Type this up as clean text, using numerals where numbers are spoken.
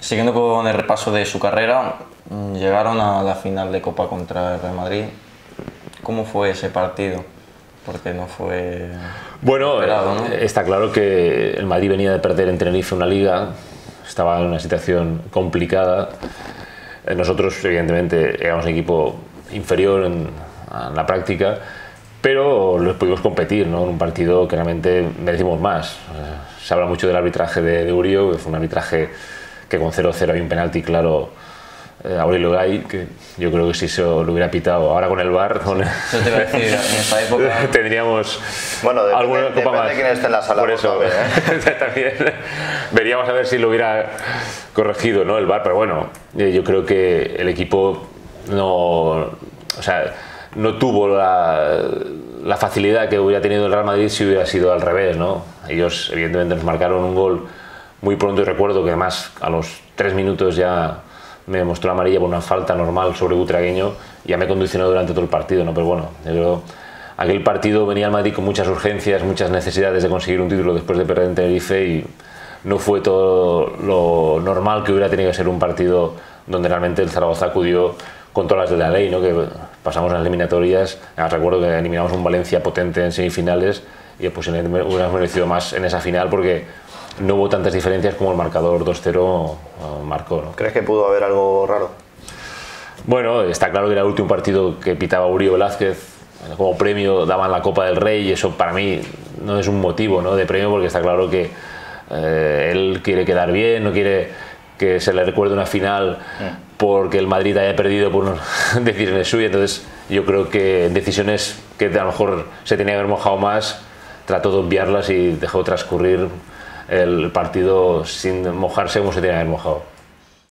Siguiendo con el repaso de su carrera, llegaron a la final de Copa contra el Real Madrid. ¿Cómo fue ese partido? Porque no fue bueno, esperado, ¿no? Está claro que el Madrid venía de perder en Tenerife una liga, estaba en una situación complicada. Nosotros, evidentemente, éramos un equipo inferior en la práctica, pero les pudimos competir, ¿no? En un partido que realmente merecimos más. Se habla mucho del arbitraje de Urio, que fue un arbitraje que con 0-0 hay un penalti claro a Aurelio Gay, que yo creo que si se lo hubiera pitado ahora con el VAR, Eso te iba a decir, en esta época tendríamos alguna copa más. De quién esté en la sala. Por eso, también veríamos a ver si lo hubiera corregido, ¿no? El VAR, pero bueno, yo creo que el equipo no tuvo la facilidad que hubiera tenido el Real Madrid si hubiera sido al revés, ¿no? Ellos evidentemente nos marcaron un gol muy pronto y recuerdo que además a los 3 minutos ya me mostró la amarilla por una falta normal sobre Butragueño y ya me condicionó durante todo el partido, ¿no? Pero bueno, yo creo aquel partido venía al Madrid con muchas urgencias, muchas necesidades de conseguir un título después de perder en Tenerife y no fue todo lo normal que hubiera tenido que ser un partido donde realmente el Zaragoza acudió con todas las de la ley, ¿no? Que pasamos en las eliminatorias, recuerdo que eliminamos un Valencia potente en semifinales y posiblemente hubiéramos merecido más en esa final porque no hubo tantas diferencias como el marcador 2-0 marcó, ¿no? ¿Crees que pudo haber algo raro? Bueno, está claro que era el último partido que pitaba Uribe Velázquez, como premio daban la Copa del Rey y eso para mí no es un motivo, ¿no?, de premio porque está claro que él quiere quedar bien, no quiere que se le recuerde una final porque el Madrid haya perdido por decisiones suyas, entonces yo creo que en decisiones que a lo mejor se tenía que haber mojado más, trató de obviarlas y dejó transcurrir el partido sin mojarse como se tenía que haber mojado.